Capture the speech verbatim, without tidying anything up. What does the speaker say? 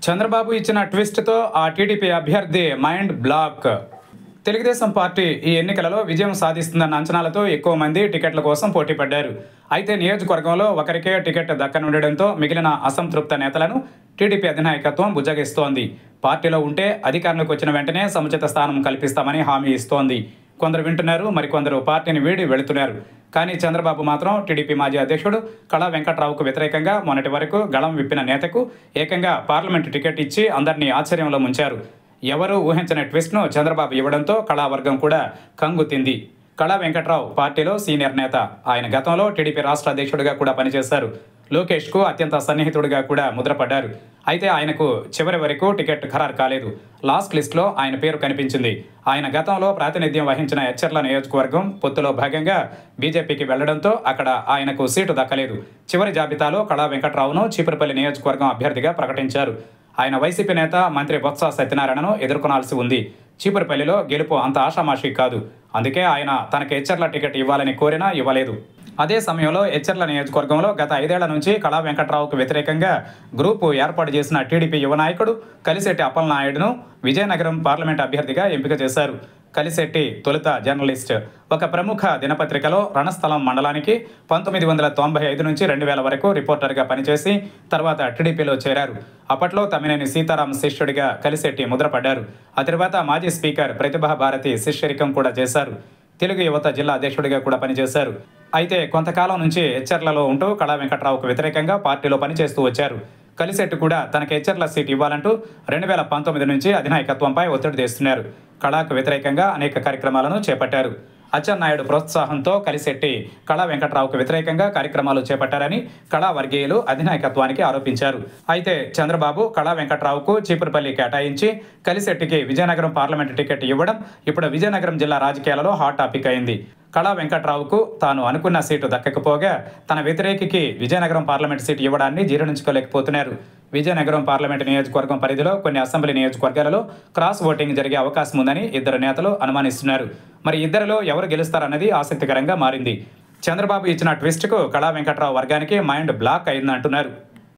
చంద్రబాబు ఇచ్చిన ట్విస్ట్తో ఆ టీడీపీ అభ్యర్థి మైండ్ బ్లాక్. తెలుగుదేశం పార్టీ ఈ ఎన్నికలలో విజయం సాధిస్తుందన్న అంచనాలతో ఎక్కువ మంది టికెట్ల కోసం పోటీ పడ్డారు. అయితే నియోజకవర్గంలో ఒకరికే టికెట్ దక్కనుండడంతో మిగిలిన అసంతృప్త నేతలను టీడీపీ అధినాయకత్వం బుజ్జగిస్తోంది. పార్టీలో ఉంటే అధికారంలోకి వచ్చిన వెంటనే సముచిత స్థానం కల్పిస్తామని హామీ ఇస్తోంది. కొందరు వింటున్నారు, మరికొందరు పార్టీని వీడి వెళుతున్నారు. కానీ చంద్రబాబు మాత్రం టీడీపీ మాజీ అధ్యక్షుడు కళా వెంకట్రావుకు వ్యతిరేకంగా మొన్నటి వరకు గళం విప్పిన నేతకు ఏకంగా పార్లమెంటు టికెట్ ఇచ్చి అందరినీ ఆశ్చర్యంలో ముంచారు. ఎవరూ ఊహించని ట్విస్ట్ను చంద్రబాబు ఇవ్వడంతో కళావర్గం కూడా కంగుతింది. కళా వెంకట్రావు పార్టీలో సీనియర్ నేత. ఆయన గతంలో టీడీపీ రాష్ట్ర అధ్యక్షుడిగా కూడా పనిచేశారు. లోకేష్కు అత్యంత సన్నిహితుడిగా కూడా ముద్రపడ్డారు. అయితే ఆయనకు చివరి వరకు టికెట్ ఖరారు కాలేదు. లాస్ట్ లిస్టులో ఆయన పేరు కనిపించింది. ఆయన గతంలో ప్రాతినిధ్యం వహించిన ఎచ్చర్ల నియోజకవర్గం పొత్తులో భాగంగా బీజేపీకి వెళ్లడంతో అక్కడ ఆయనకు సీటు దక్కలేదు. చివరి జాబితాలో కళా వెంకట్రావును చీపురుపల్లి నియోజకవర్గం అభ్యర్థిగా ప్రకటించారు. ఆయన వైసీపీ నేత మంత్రి బొత్స సత్యనారాయణను ఎదుర్కొనాల్సి ఉంది. చీపురుపల్లిలో గెలుపు అంత ఆషామాషీ కాదు. అందుకే ఆయన తనకు ఎచ్చర్ల టికెట్ ఇవ్వాలని కోరినా ఇవ్వలేదు. అదే సమయంలో ఎచ్చర్ల నియోజకవర్గంలో గత ఐదేళ్ల నుంచి కళా వెంకట్రావుకు వ్యతిరేకంగా గ్రూపు ఏర్పాటు చేసిన టీడీపీ యువ నాయకుడు కలిశెట్టి అప్పలనాయుడును విజయనగరం పార్లమెంట్ అభ్యర్థిగా ఎంపిక చేశారు. కలిశెట్టి తొలుత జర్నలిస్ట్. ఒక ప్రముఖ దినపత్రికలో రణస్థలం మండలానికి పంతొమ్మిది వందల తొంభై ఐదు నుంచి రెండు వేల వరకు రిపోర్టర్గా పనిచేసి తర్వాత టీడీపీలో చేరారు. అప్పట్లో తమ్మినేని సీతారాం శిష్యుడిగా కలిశెట్టి ముద్రపడ్డారు. ఆ తర్వాత మాజీ స్పీకర్ ప్రతిభా భారతి శిష్యరికం కూడా చేశారు. తెలుగు యువత జిల్లా అధ్యక్షుడిగా కూడా పనిచేశారు. అయితే కొంతకాలం నుంచి ఎచ్చర్లలో ఉంటూ కళా వెంకట్రావుకు వ్యతిరేకంగా పార్టీలో పనిచేస్తూ వచ్చారు. కలిశెట్టి కూడా తనకు ఎచ్చర్ల సీట్ ఇవ్వాలంటూ రెండు వేల పంతొమ్మిది నుంచి అధినాయకత్వంపై ఒత్తిడి తెస్తున్నారు. కళాకు వ్యతిరేకంగా అనేక కార్యక్రమాలను చేపట్టారు. అచ్చెన్నాయుడు ప్రోత్సాహంతో కలిశెట్టి కళా వెంకట్రావుకు వ్యతిరేకంగా కార్యక్రమాలు చేపట్టారని కళా వర్గీయులు అధినాయకత్వానికి ఆరోపించారు. అయితే చంద్రబాబు కళా వెంకట్రావుకు చీపురుపల్లి కేటాయించి కలిశెట్టికి విజయనగరం పార్లమెంటు టికెట్ ఇవ్వడం ఇప్పుడు విజయనగరం జిల్లా రాజకీయాలలో హాట్ టాపిక్ అయింది. కళా వెంకట్రావుకు తాను అనుకున్న సీటు దక్కకపోగా తన వ్యతిరేకికి విజయనగరం పార్లమెంటు సీటు ఇవ్వడాన్ని జీర్ణించుకోలేకపోతున్నారు. విజయనగరం పార్లమెంటు నియోజకవర్గం పరిధిలో కొన్ని అసెంబ్లీ నియోజకవర్గాలలో క్రాస్ ఓటింగ్ జరిగే అవకాశం ఉందని ఇద్దరు నేతలు అనుమానిస్తున్నారు. మరి ఇద్దరిలో ఎవరు గెలుస్తారన్నది ఆసక్తికరంగా మారింది. చంద్రబాబు ఇచ్చిన ట్విస్ట్కు కళా వెంకట్రావు వర్గానికి మైండ్ బ్లాక్ అయిందంటున్నారు.